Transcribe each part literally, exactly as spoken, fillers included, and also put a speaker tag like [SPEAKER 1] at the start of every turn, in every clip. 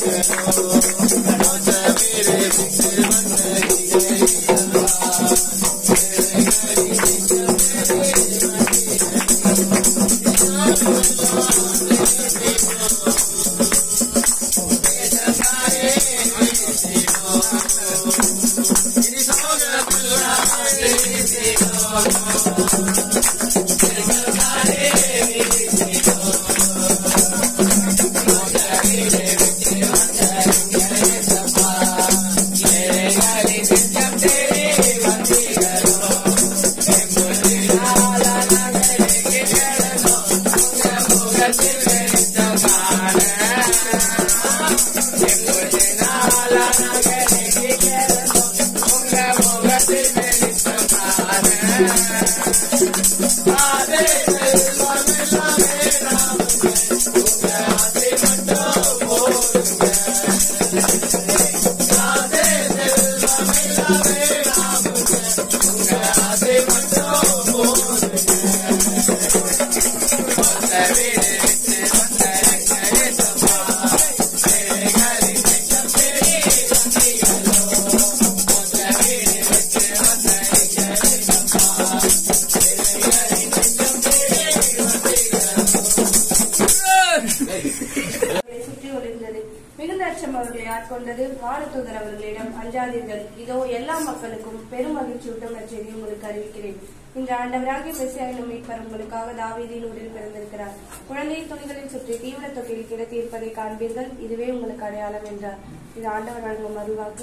[SPEAKER 1] வானதூதர் அவர்களிடம் அஞ்சாதீர்கள், இதோ எல்லா மக்களுக்கும் பெரும் மகிழ்ச்சியூட்டும் நற்செய்தியை உங்களுக்கு அறிவிக்கிறேன். இன்று ஆண்டவராகிய மெசியா என்னும் மீட்பர் உங்களுக்காக தாவீதின் ஊரில் பிறந்திருக்கிறார். குழந்தையை துணிகளில் சுற்றி தீவிர தொட்டில் கிடத்தி இருப்பதை காண்பீர்கள், இதுவே உங்களுக்கு அடையாளம் என்றார். இது ஆண்டவர் வழங்கும் அருள்வாக்கு.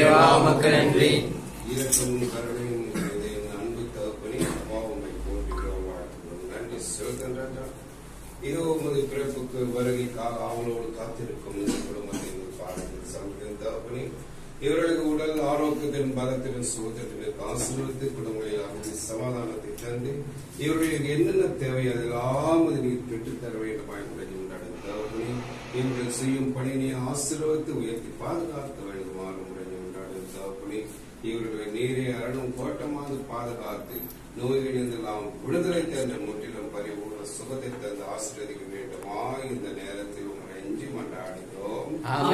[SPEAKER 2] இதோ உமது பிறப்புக்கு வருகைக்காக அவளோடு காத்திருக்கும் இந்த குடும்பத்தின் பாடத்தில் சமர்ப்பித்தவனே, இவர்களுக்கு உடல் ஆரோக்கியத்தின் பலத்தின் சுகத்திற்கு ஆசீர்வதித்து குடும்பங்களில் அமைதி சமாதானத்தை தந்து இவர்களுக்கு என்னென்ன தேவை அதெல்லாம் நீர் பெற்றுத்தர வேண்டுமாய் உண்டாடுத்தவனே, இவர்கள் செய்யும் பணியை ஆசீர்வதித்து உயர்த்தி பாதுகாக்க வேண்டுமாறு உடைய உண்டாடுத்தவனே, இவர்களை நீரே அரணும் கோட்டமாக பாதுகாத்து நோய்களிலிருந்தெல்லாம் விடுதலை தந்த முற்றிலும் பரிபூர்ண சுகத்தை தந்து ஆசீர்வதிக்க வேண்டுமா இந்த நேரத்தில் உங்களை எஞ்சி மன்றாடுகிறோம்.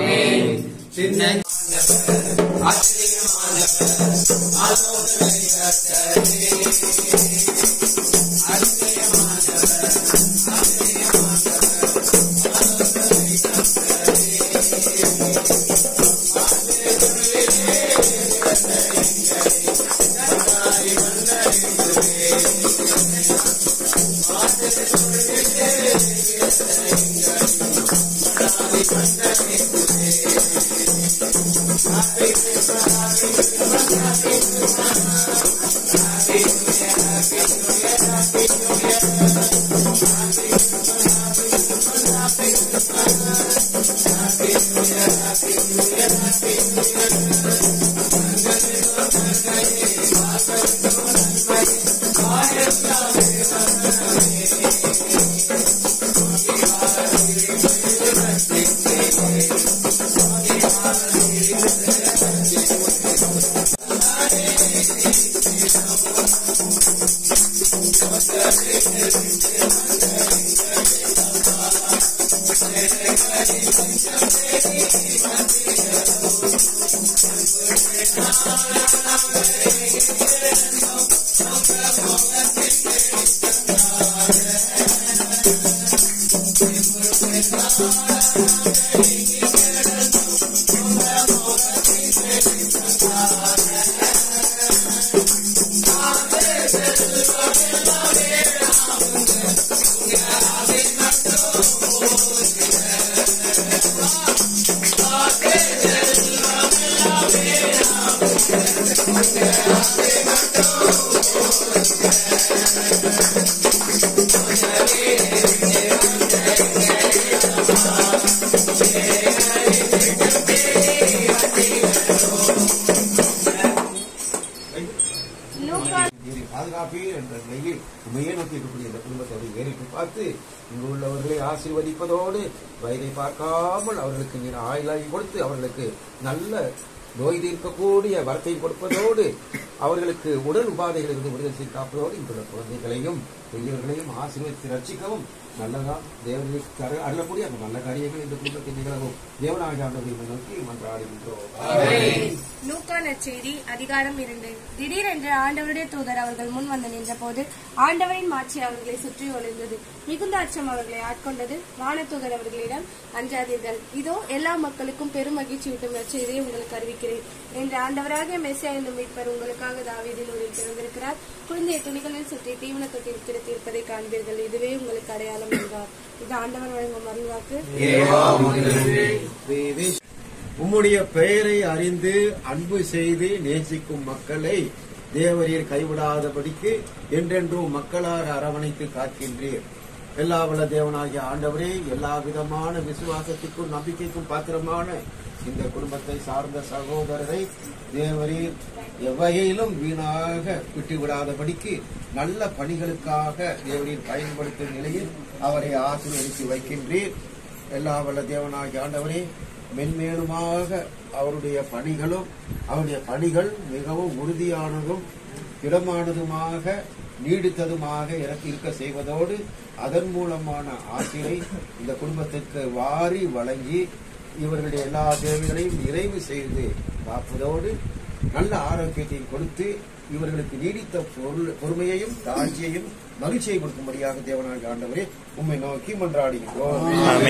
[SPEAKER 3] ஆசீர்வதிப்பதோடு வயதை பார்க்காமல் அவர்களுக்கு நீர் ஆயுளாகி கொடுத்து அவர்களுக்கு நல்ல நோய் தீர்க்கக்கூடிய வரத்தை கொடுப்பதோடு அவர்களுக்கு உடல் உபாதைகளிலிருந்து விடுதலை செய்து காப்பதோடு இந்த குழந்தைகளையும் பெரியவர்களையும் ஆசீர்வதித்து ரட்சிக்கவும் நல்லதா தேவனுக்கு அருளக்கூடிய அந்த நல்ல காரியங்கள் இந்த குடும்பத்தில் நிகழவும் தேவனாகிய ஆண்டவரை நோக்கி மன்றாடுகின்றோம்.
[SPEAKER 1] லூக்கா நற்செய்தி அதிகாரம் இரண்டு. திடீரென்று ஆண்டவருடைய தூதர் அவர்கள் முன் வந்து நின்ற போது ஆண்டவரின் மாட்சி அவர்களை சுற்றி ஒளிர்ந்தது. மிகுந்த அச்சம் அவர்களை ஆட்கொண்டது. வானதூதர் அவர்களிடம், அஞ்சாதீர்கள், இதோ எல்லா மக்களுக்கும் பெரும் மகிழ்ச்சியூட்டும் நற்செய்தியை உங்களுக்கு அறிவிக்கிறேன் என்று ஆண்டவராகிய மெசியா என்னும் மீட்பர் உங்களுக்காக தாவீதின் ஊரில் பிறந்திருக்கிறார். குழந்தைய துணிகளில் சுற்றி தீவன தொட்டில் கிடத்திருப்பதை காண்பீர்கள், இதுவே உங்களுக்கு அடையாளம் என்றார். இது ஆண்டவர் வழங்கும் அருள்வாக்கு.
[SPEAKER 4] உம்முடைய பெயரை அறிந்து அன்பு செய்து நேசிக்கும் மக்களை தேவரீர் கைவிடாதபடிக்கு என்றென்றும் மக்களாக அரவணைத்து காக்கின்றீர். எல்லா வல்ல தேவனாகிய ஆண்டவரே, எல்லா விதமான விசுவாசத்துக்கும் நம்பிக்கைக்கும் பாத்திரமான இந்த குடும்பத்தை சார்ந்த சகோதரரை தேவரீர் எவ்வகையிலும் வீணாக விட்டுவிடாதபடிக்கு நல்ல பணிகளுக்காக தேவரீர் பயன்படுத்தும் நிலையில் அவரை ஆசீர்வதித்து வைக்கின்றீர். எல்லா வல்ல தேவனாகிய ஆண்டவரே, மென்மேலுமாக அவருடைய பணிகளும் அவருடைய பணிகள் மிகவும் உறுதியானதும் திடமானதுமாக நீடித்ததுமாக இருக்க செய்வதோடு அதன் மூலமான ஆசிரை இந்த குடும்பத்திற்கு வாரி வழங்கி இவர்களுடைய எல்லா தேவைகளையும் நிறைவு செய்து காப்பதோடு நல்ல ஆரோக்கியத்தையும் கொடுத்து இவர்களுக்கு நீடித்த பொறுமையையும் தாழ்ச்சியையும் மகிழ்ச்சியை கொடுக்கும்படியாக தேவனாகிய ஆண்டவரே உம்மை நோக்கி மன்றாடுகின்றோம்.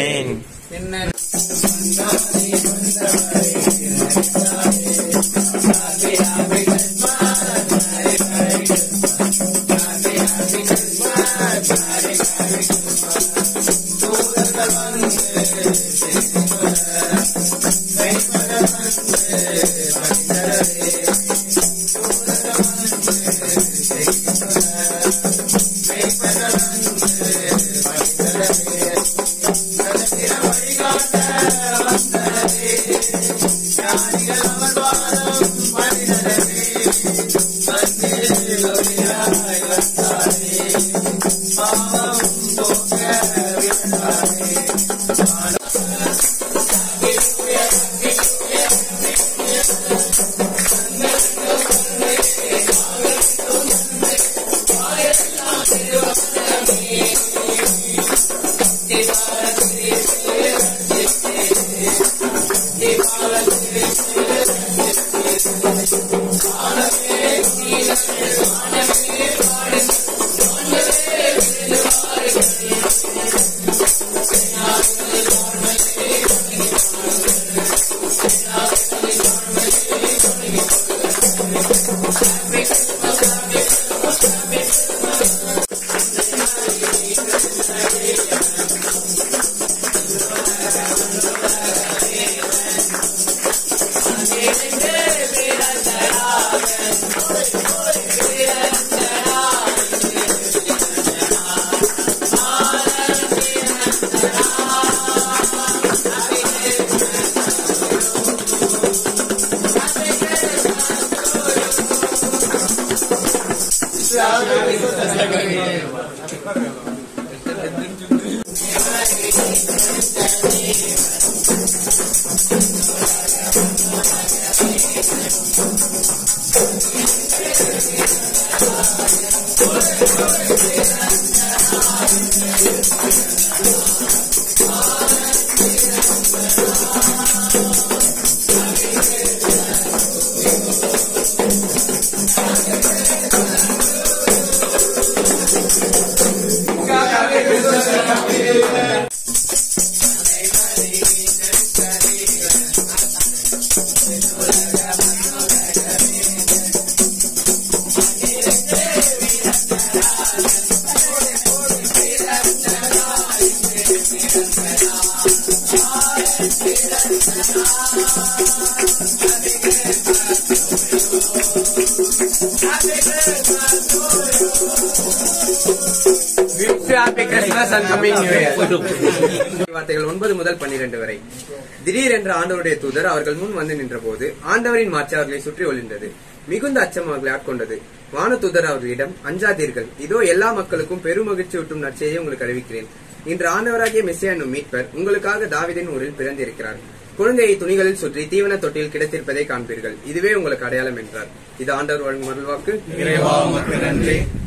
[SPEAKER 5] வார்த்தைகள் ஒன்பது முதல் பன்னிரண்டு வரை. திடீரென்று ஆண்டவருடைய தூதர் அவர்கள் முன் வந்து நின்ற போது ஆண்டவரின் மாட்சி அவர்களை சுற்றி ஒளிர்ந்தது. மிகுந்த அச்சம் அவர்களை ஆட்கொண்டது. வானதூதர் அவர்களிடம், அஞ்சாதீர்கள், இதோ எல்லா மக்களுக்கும் பெரும் மகிழ்ச்சி ஊட்டும் நற்செய்தியை உங்களுக்கு அறிவிக்கிறேன். இன்று ஆண்டவராகிய மெசியா என்னும் மீட்பர் உங்களுக்காக தாவீதின் ஊரில் பிறந்திருக்கிறார். குழந்தையை துணிகளில் சுற்றி தீவன தொட்டியில் கிடைத்திருப்பதை காண்பீர்கள், இதுவே உங்களுக்கு அடையாளம் என்றார். இது ஆண்டவர் வழங்கும் அருள்வாக்கு.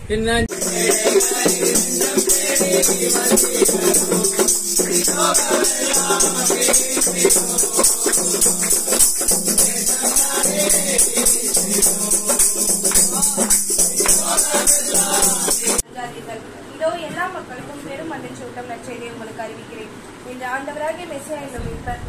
[SPEAKER 1] இதோ எல்லா மக்களுக்கும் பெரும் மகிழ்ச்சியூட்டும் நற்செய்தியை உங்களுக்கு அறிவிக்கிறேன். இந்த ஆண்டவராகிய மெசியா என்னும் மீட்பர்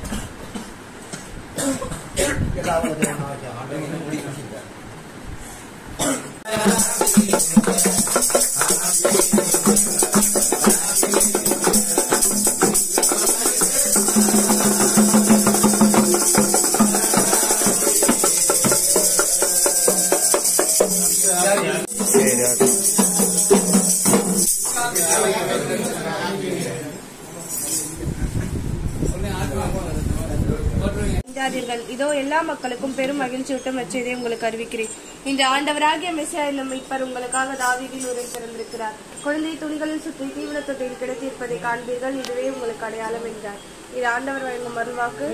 [SPEAKER 1] இதோ எல்லா மக்களுக்கும் பெரும் மகிழ்ச்சியூட்டும் நற்செய்தியை உங்களுக்கு அறிவிக்கிறேன். இந்த ஆண்டவராகிய மெசியா என்னும் மீட்பர் உங்களுக்காக தாவீதின் ஊரில் பிறந்திருக்கிறார். குழந்தை துணிகளில் சுற்றி தீவிரத்தொட்டில் கிடைத்திருப்பதை காண்பீர்கள், இதுவே உங்களுக்கு அடையாளம் என்றார். இது ஆண்டவர் வழங்கும் மறுவாக்கு.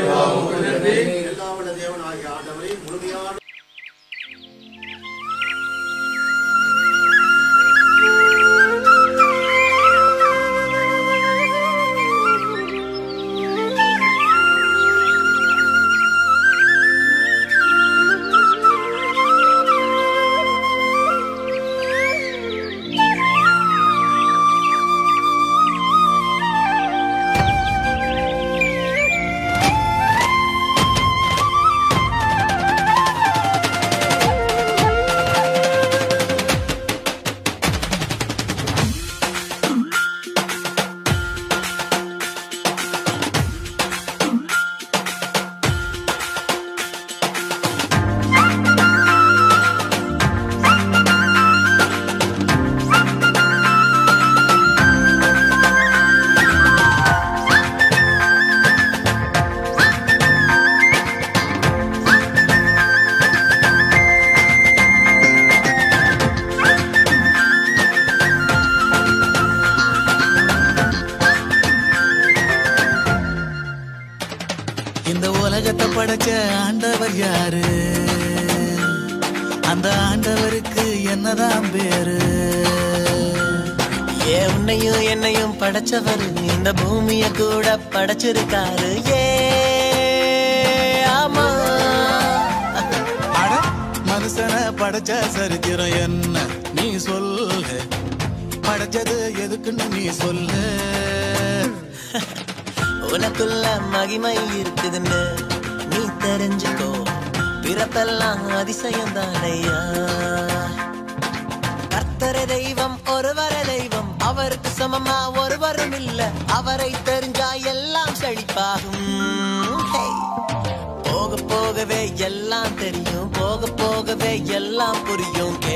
[SPEAKER 6] படைச்ச ஆண்டவர் யாரு? அந்த ஆண்டவருக்கு என்னதான் பேரு? ஏ உன்னையும் என்னையும் படைச்சவர் இந்த பூமிய கூட படைச்சிருக்காரு. ஏ ஆமா, அட மனுஷனை படைச்ச சரித்திரம் என்ன நீ சொல்லு? படைச்சது எதுக்குன்னு நீ சொல்லு. உனக்குள்ள மகிமை இருக்குதுன்னு நீ தெரிஞ்சுக்கோ. பிறப்பெல்லாம் அதிசயம் தானையா. கர்த்தரே தெய்வம், ஒருவரே தெய்வம், அவருக்கு சமமா ஒருவரும் இல்ல. அவரை தெரிஞ்சா எல்லாம் செழிப்பாகும். போக போகவே எல்லாம் தெரியும், போக போகவே எல்லாம் புரியும்.